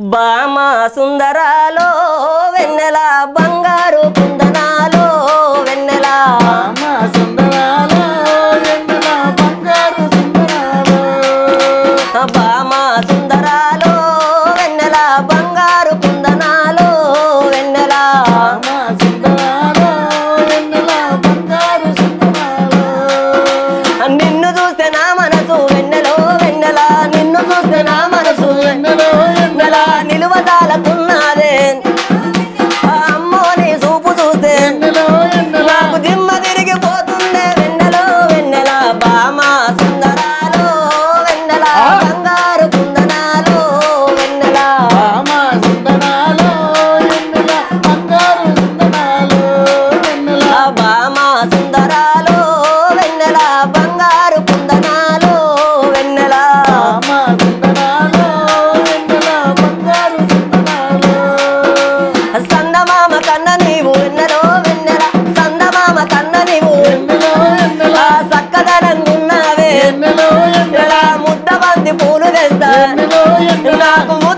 బామా సుందరాలో వెన్నెల బంగారు కుందనాలో వెన్నెల బామా సుందరాలో వెన్నెల బంగారు సుందరాలో బామా సుందరాలో వెన్నెల బంగారు కుందనాలో వెన్నెల బామా సుందరాలో వెన్నెల బంగారు సుందరాలో నిన్ను చూస్తే నా మనసు వెన్నెలో వెన్నెల నిన్ను చూస్తే నా మనసు వెన్నెలో వెన్నెల నిలువదాలకున్నదే అమ్మో నీ చూపు చూస్తే వెన్నెలో వెన్నెల నాకు దిమ్మ తిరిగిపోతుందే వెన్నెలో వెన్నెల బామా సుందరాలో వెన్నెల బంగారు కుందనాలో వెన్నెల బామా సుందరాలో వెన్నెల బంగారు సుందరాలో వెన్నెల బామా సుందరాలో వెన్నెల బంగారు కుందనాలో వెన్నెల బామా సుందరాలో వెన్నెల బంగారు సుందరాలో సందమామ కన్న నీవు వెన్నెలో వెన్నెల సందమామ కన్న నీవు వెన్నెలో వెన్నెల చక్కదనంగున్నావే వెన్నెలో వెన్నెల ముద్ద బంతి పూలు తెస్తా వెన్నెలో వెన్నెల నాకు